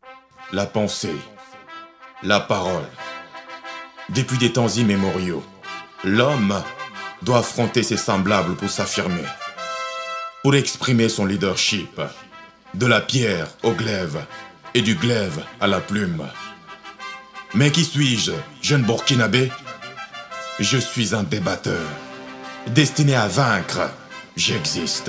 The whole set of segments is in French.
La pensée, la parole. Depuis des temps immémoriaux, l'homme doit affronter ses semblables pour s'affirmer, pour exprimer son leadership, de la pierre au glaive et du glaive à la plume. Mais qui suis-je, jeune Burkinabé? Je suis un débatteur, destiné à vaincre. J'existe.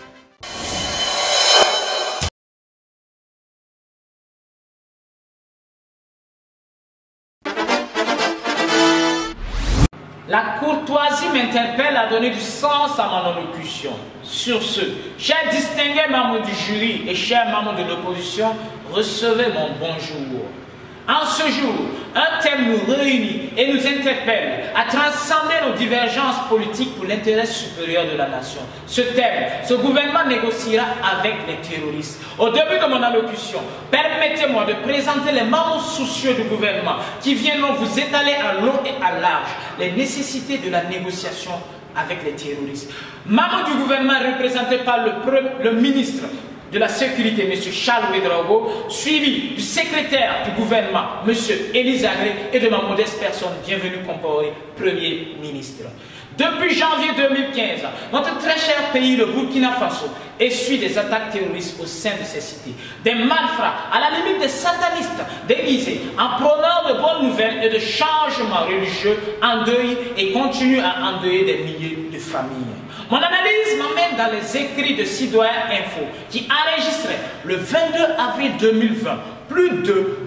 La courtoisie m'interpelle à donner du sens à mon allocution. Sur ce, chers distingués membres du jury et chers membres de l'opposition, recevez mon bonjour. En ce jour, un thème nous réunit et nous interpelle à transcender nos divergences politiques pour l'intérêt supérieur de la nation. Ce thème, ce gouvernement négociera avec les terroristes. Au début de mon allocution, permettez-moi de présenter les membres soucieux du gouvernement qui viendront vous étaler à long et à large les nécessités de la négociation avec les terroristes. Membres du gouvernement représentés par le ministre de la Sécurité, M. Charles Ouédraogo, suivi du secrétaire du gouvernement, M. Elisagré, et de ma modeste personne, bienvenue Compaoré, Premier ministre. Depuis janvier 2015, notre très cher pays, le Burkina Faso, essuie des attaques terroristes au sein de ses cités. Des malfrats, à la limite des satanistes, déguisés en prônant de bonnes nouvelles et de changements religieux, endeuillent et continuent à endeuiller des milliers de familles. Mon analyse m'amène dans les écrits de Citoyen Info qui enregistrait le 22 avril 2020 plus de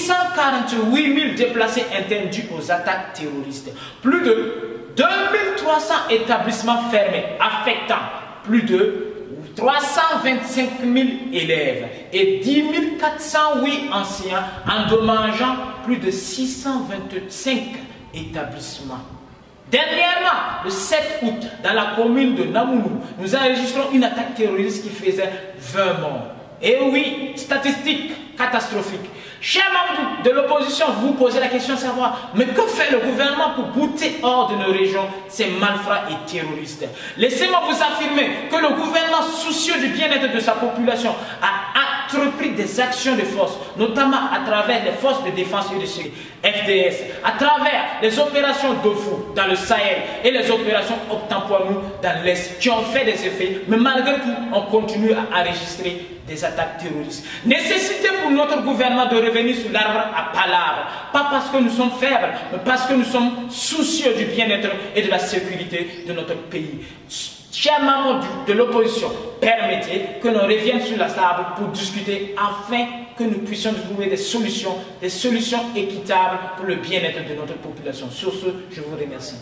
848 000 déplacés internes dus aux attaques terroristes, plus de 2300 établissements fermés affectant plus de 325 000 élèves et 10 408 enseignants, endommageant plus de 625 établissements. Dernièrement, le 7 août, dans la commune de Namounou, nous enregistrons une attaque terroriste qui faisait 20 morts. Et oui, statistique catastrophique. Chers membres de l'opposition, vous vous posez la question de savoir, mais que fait le gouvernement pour bouter hors de nos régions ces malfrats et terroristes? Laissez-moi vous affirmer que le gouvernement, soucieux du bien-être de sa population, a entrepris des actions de force, notamment à travers les forces de défense et de sécurité, FDS, à travers les opérations d'OFU dans le Sahel et les opérations Optampoinou dans l'Est, qui ont fait des effets, mais malgré tout, on continue à enregistrer des attaques terroristes. Nécessité pour notre gouvernement de revenir sur l'arbre à palabres, pas parce que nous sommes faibles, mais parce que nous sommes soucieux du bien-être et de la sécurité de notre pays. Chers membres de l'opposition, permettez que nous reviennions sur la table pour discuter afin que nous puissions trouver des solutions équitables pour le bien-être de notre population. Sur ce, je vous remercie.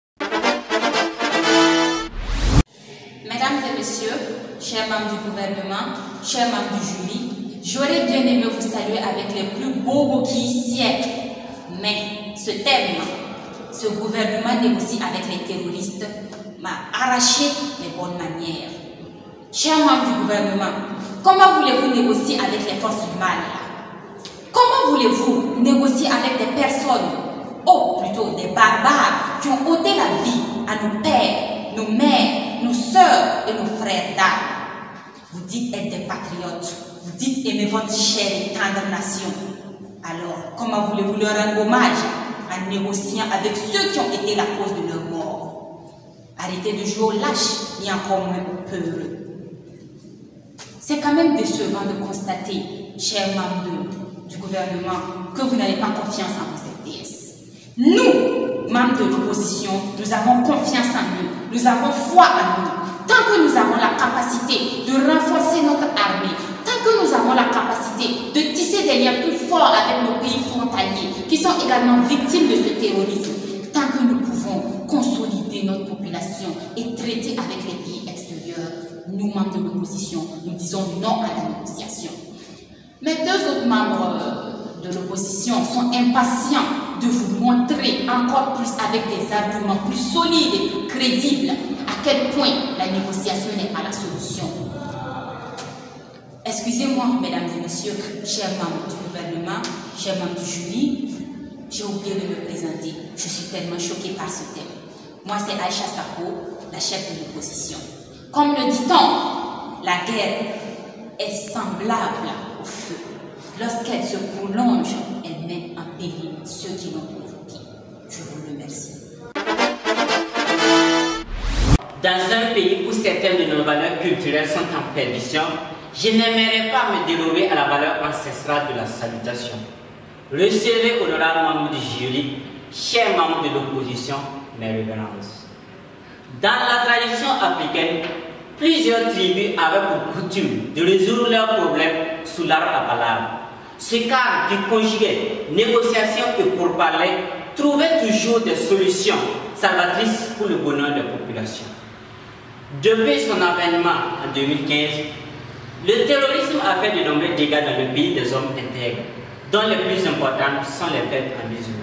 Mesdames et messieurs, chers membres du gouvernement, chers membres du jury, j'aurais bien aimé vous saluer avec les plus beaux bouquets siècles. Mais ce thème, ce gouvernement négocie avec les terroristes, m'a arraché les bonnes manières. Chers membres du gouvernement, comment voulez-vous négocier avec les forces du mal? Comment voulez-vous négocier avec des personnes, ou plutôt des barbares, qui ont ôté la vie à nos pères, nos mères, nos sœurs et nos frères d'armes? Vous dites être des patriotes, vous dites aimer votre chère et tendre nation. Alors, comment voulez-vous leur rendre hommage en négociant avec ceux qui ont été la cause de leur mort? Arrêtez de jouer au lâche et encore moins au peureux. C'est quand même décevant de constater, chers membres du gouvernement, que vous n'avez pas confiance en vos FDS. Nous, membres de l'opposition, nous avons confiance en nous, nous avons foi en nous. Tant que nous avons la capacité de renforcer notre armée, tant que nous avons la capacité de tisser des liens plus forts avec nos pays frontaliers, qui sont également victimes de ce terrorisme, tant que nous pouvons consolider notre population et traiter avec les pays extérieurs, nous, membres de l'opposition, nous disons non à la négociation. Mais deux autres membres de l'opposition sont impatients de vous montrer encore plus avec des arguments plus solides et plus crédibles à quel point la négociation n'est pas la solution. Excusez-moi, mesdames et messieurs, chers membres du gouvernement, chers membres du jury, j'ai oublié de me présenter. Je suis tellement choquée par ce thème. Moi, c'est Aïcha Sako, la chef de l'opposition. Comme le dit-on, la guerre est semblable au feu. lorsqu'elle se prolonge, elle met en péril ceux qui l'ont provoquée. Je vous remercie. Dans un pays où certaines de nos valeurs culturelles sont en perdition, je n'aimerais pas me dérober à la valeur ancestrale de la salutation. Recevez, honorable membre du jury, chers membres de l'opposition, mes révérences. Dans la tradition africaine, plusieurs tribus avaient pour coutume de résoudre leurs problèmes sous l'arbre à palabre. Ce cadre qui conjuguait négociation et pourparlers trouvait toujours des solutions salvatrices pour le bonheur des populations. Depuis son avènement en 2015, le terrorisme a fait de nombreux dégâts dans le pays des hommes intègres, dont les plus importants sont les pertes en vies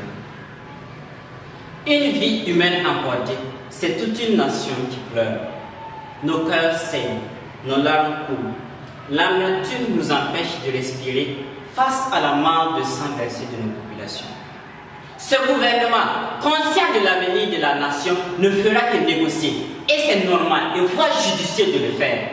humaines. Une vie humaine emportée, c'est toute une nation qui pleure. Nos cœurs saignent, nos larmes coulent. L'amertume nous empêche de respirer face à la mort de sang versé de nos populations. Ce gouvernement, conscient de l'avenir de la nation, ne fera que négocier. Et c'est normal et voire judicieux de le faire.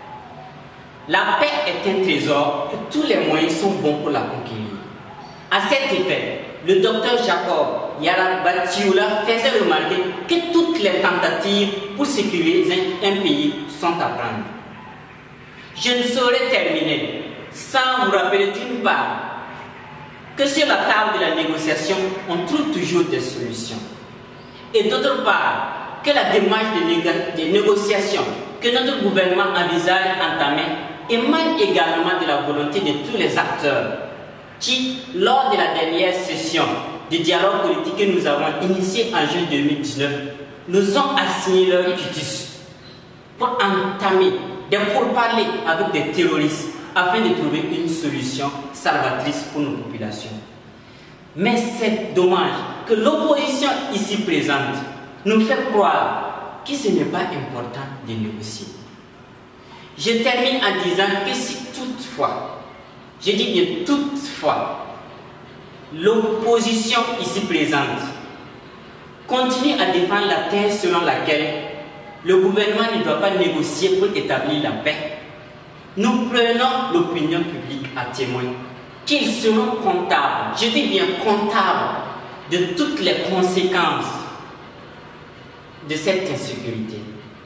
La paix est un trésor et tous les moyens sont bons pour la conquérir. À cet effet, le docteur Jacob Yarabatioula faisait remarquer que toutes les tentatives pour sécuriser un pays sont à prendre. Je ne saurais terminer sans vous rappeler d'une part que sur la table de la négociation, on trouve toujours des solutions. Et d'autre part, que la démarche de négociation que notre gouvernement envisage entamer émane également de la volonté de tous les acteurs qui, lors de la dernière session de dialogue politique que nous avons initiée en juin 2019, nous ont assigné leur quitus pour entamer des pourparlers avec des terroristes afin de trouver une solution salvatrice pour nos populations. Mais c'est dommage que l'opposition ici présente nous fait croire que ce n'est pas important de négocier. Je termine en disant que si toutefois, je dis bien toutefois, l'opposition ici présente continue à défendre la thèse selon laquelle le gouvernement ne doit pas négocier pour établir la paix, nous prenons l'opinion publique à témoin qu'ils seront comptables, je dis bien comptables, de toutes les conséquences de cette insécurité.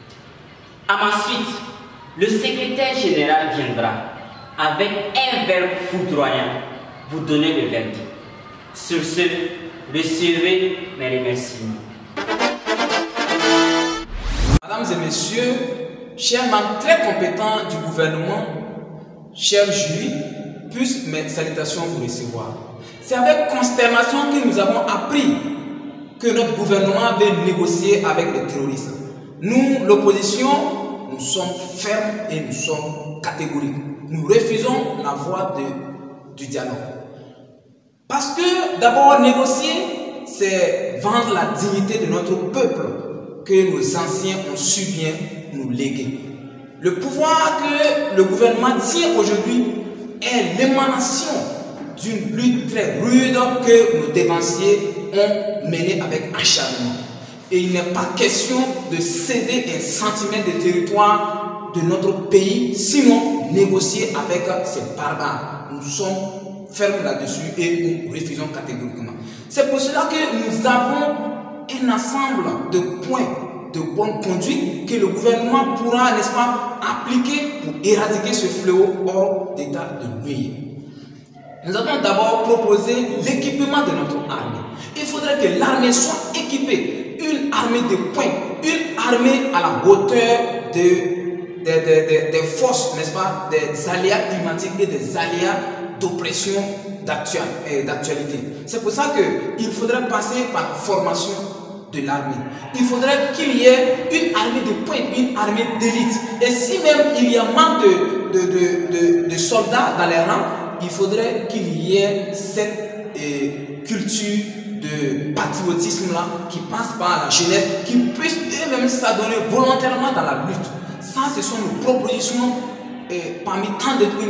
Ensuite, le secrétaire général viendra avec un verbe foudroyant vous donner le verdict. Sur ce, recevez mes remerciements. Mesdames et messieurs, chers membres très compétents du gouvernement, chers jury, puissent mes salutations vous recevoir. C'est avec consternation que nous avons appris que notre gouvernement veut négocier avec les terroristes. Nous, l'opposition, nous sommes fermes et nous sommes catégoriques. Nous refusons la voie du dialogue. Parce que d'abord, négocier, c'est vendre la dignité de notre peuple que nos anciens ont su bien nous léguer. Le pouvoir que le gouvernement tient aujourd'hui est l'émanation d'une lutte très rude que nos dévanciers ont menée avec acharnement. Et il n'est pas question de céder un centimètre de territoire de notre pays, sinon négocier avec ces barbares. Nous sommes fermes là-dessus et nous refusons catégoriquement. C'est pour cela que nous avons un ensemble de points de bonne conduite que le gouvernement pourra, n'est-ce pas, appliquer pour éradiquer ce fléau hors d'état de nuire. Nous avons d'abord proposé l'équipement de notre armée. Il faudrait que l'armée soit équipée, une armée de pointe, une armée à la hauteur des forces, n'est-ce pas, des aléas climatiques et des aléas d'oppression d'actualité. C'est pour ça qu'il faudrait passer par la formation de l'armée. Il faudrait qu'il y ait une armée de pointe, une armée d'élite. Et si même il y a manque de soldats dans les rangs, il faudrait qu'il y ait cette culture de patriotisme là qui passe par la jeunesse, qui puisse eux-mêmes s'adonner volontairement dans la lutte. Ça, ce sont nos propositions parmi tant d'autres que nous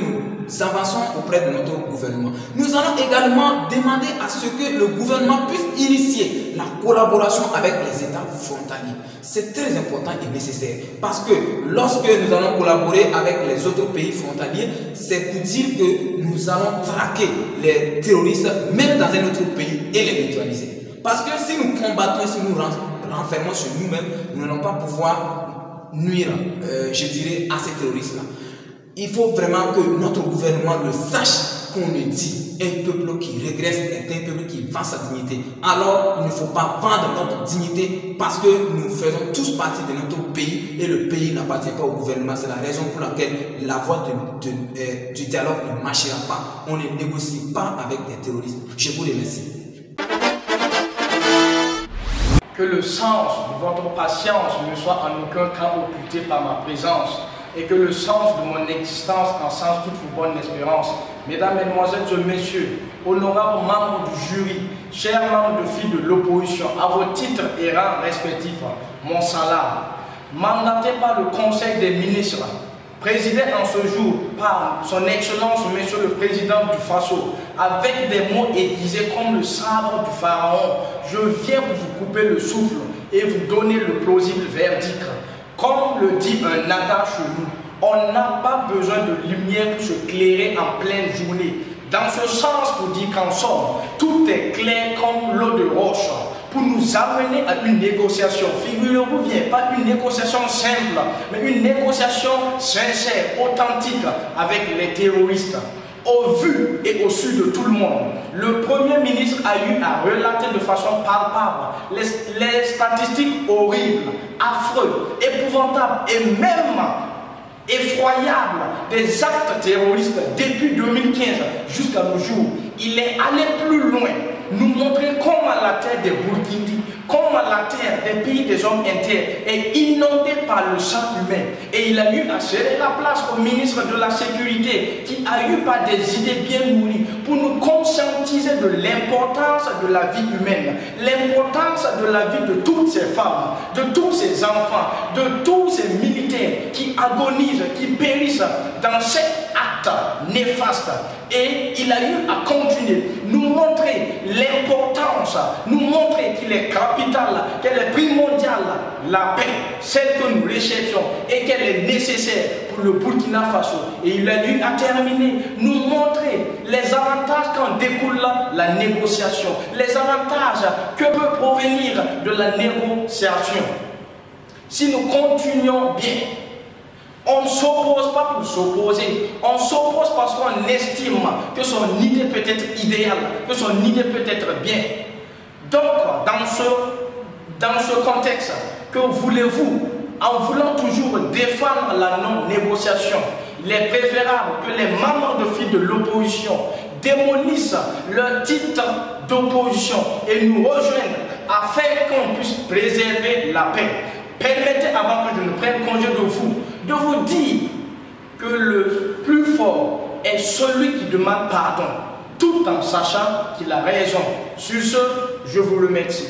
avançons auprès de notre gouvernement. Nous allons également demander à ce que le gouvernement puisse initier la collaboration avec les États frontaliers. C'est très important et nécessaire parce que lorsque nous allons collaborer avec les autres pays frontaliers, c'est pour dire que nous allons traquer les terroristes même dans un autre pays et les neutraliser. Parce que si nous combattons, si nous renfermons sur nous-mêmes, nous n'allons pas pouvoir nuire, je dirais, à ces terroristes-là. Il faut vraiment que notre gouvernement le sache qu'on le dit. Un peuple qui régresse est un peuple qui vend sa dignité. Alors, il ne faut pas vendre notre dignité parce que nous faisons tous partie de notre pays et le pays n'appartient pas au gouvernement. C'est la raison pour laquelle la voie du dialogue ne marchera pas. On ne négocie pas avec des terroristes. Je vous remercie. Que le sens de votre patience ne soit en aucun cas occulté par ma présence et que le sens de mon existence en sens toute vos bonne espérance. Mesdames, Mesdemoiselles et Messieurs, honorables membres du jury, chers membres de filles de l'opposition, à vos titres et rangs respectifs, mon salam, mandaté par le Conseil des ministres, présidé en ce jour par son Excellence, Monsieur le Président du Faso, avec des mots aiguisés comme le sabre du pharaon, je viens pour vous couper le souffle et vous donner le plausible verdict. Comme le dit un adage chez nous, on n'a pas besoin de lumière pour se clairer en pleine journée. Dans ce sens, pour dire qu'en somme, tout est clair comme l'eau de roche. Pour nous amener à une négociation, figurez-vous bien, pas une négociation simple, mais une négociation sincère, authentique avec les terroristes. Au vu et au su de tout le monde, le Premier ministre a eu à relater de façon palpable les statistiques horribles, affreuses, épouvantables et même effroyables des actes terroristes depuis 2015 jusqu'à nos jours. Il est allé plus loin, nous montrer comment la terre des Burkindi, comment la terre des pays des hommes inter est inondée par le sang humain. Et il a eu à céder la place au ministre de la Sécurité qui a eu par des idées bien nourries pour nous conscientiser de l'importance de la vie humaine, l'importance de la vie de toutes ces femmes, de tous ces enfants, de tous ces militaires qui agonisent, qui périssent dans cet acte néfaste. Et il a eu à continuer, nous montrer l'importance, nous montrer qu'il est capital, qu'elle est primordiale, la paix, celle que nous recherchons et qu'elle est nécessaire pour le Burkina Faso. Et il a eu à terminer, nous montrer les avantages qu'en découle la négociation, les avantages que peut provenir de la négociation. Si nous continuons bien, on ne s'oppose pas pour s'opposer, on s'oppose parce qu'on estime que son idée peut être idéale, que son idée peut être bien. Donc, dans ce contexte, que voulez-vous, en voulant toujours défendre la non-négociation, il est préférable que les membres de filles de l'opposition démolissent leur titre d'opposition et nous rejoignent afin qu'on puisse préserver la paix. Permettez, avant que je ne prenne congé de vous dire que le plus fort est celui qui demande pardon, tout en sachant qu'il a raison. Sur ce, je vous remercie.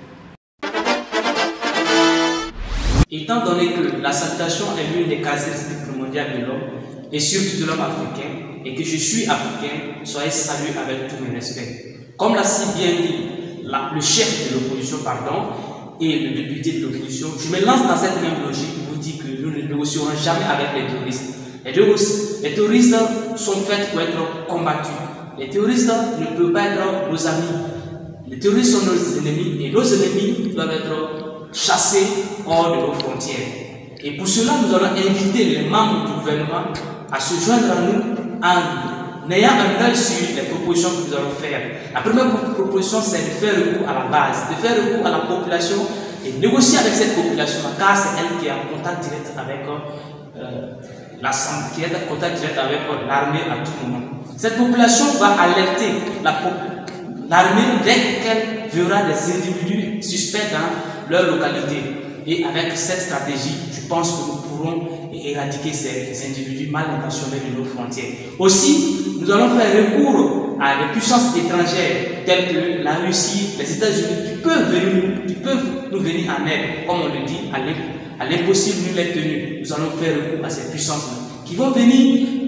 Étant donné que la salutation est l'une des caractéristiques primordiales de l'homme, et surtout de l'homme africain, et que je suis africain, soyez salués avec tous mes respects. Comme l'a si bien dit le chef de l'opposition, et le député de l'opposition, je me lance dans cette même logique pour vous dire que nous ne négocierons jamais avec les terroristes. Les terroristes sont faits pour être combattus. Les terroristes ne peuvent pas être nos amis. Les terroristes sont nos ennemis et nos ennemis doivent être chassés hors de nos frontières. Et pour cela, nous allons inviter les membres du gouvernement à se joindre à nous en ayant un œil sur les propositions que nous allons faire. La première proposition, c'est de faire recours à la base, de faire recours à la population et négocier avec cette population, car c'est elle qui est en contact direct avec l'Assemblée, qui est en contact direct avec l'armée à tout moment. Cette population va alerter l'armée dès qu'elle verra des individus suspects dans leur localité. Et avec cette stratégie, je pense que nous pourrons éradiquer ces individus mal intentionnés de nos frontières. Aussi, nous allons faire recours à des puissances étrangères telles que la Russie, les États-Unis, qui peuvent nous venir en aide, comme on le dit, à l'impossible nul est tenu. Nous allons faire recours à ces puissances qui vont venir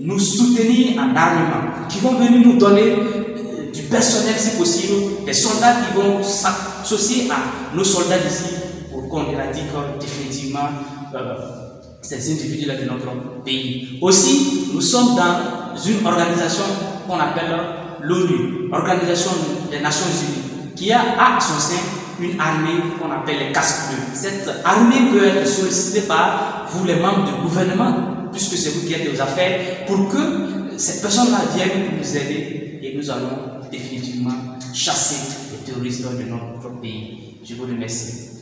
nous soutenir en armement, qui vont venir nous donner du personnel si possible, des soldats qui vont s'associer à nos soldats d'ici pour qu'on éradique définitivement ces individus-là de notre pays. Aussi, nous sommes dans une organisation qu'on appelle l'ONU, Organisation des Nations Unies, qui a à son sein une armée qu'on appelle les casques bleus. Cette armée peut être sollicitée par vous, les membres du gouvernement, puisque c'est vous qui êtes aux affaires, pour que ces personnes-là viennent nous aider et nous allons définitivement chasser les terroristes de notre pays. Je vous remercie.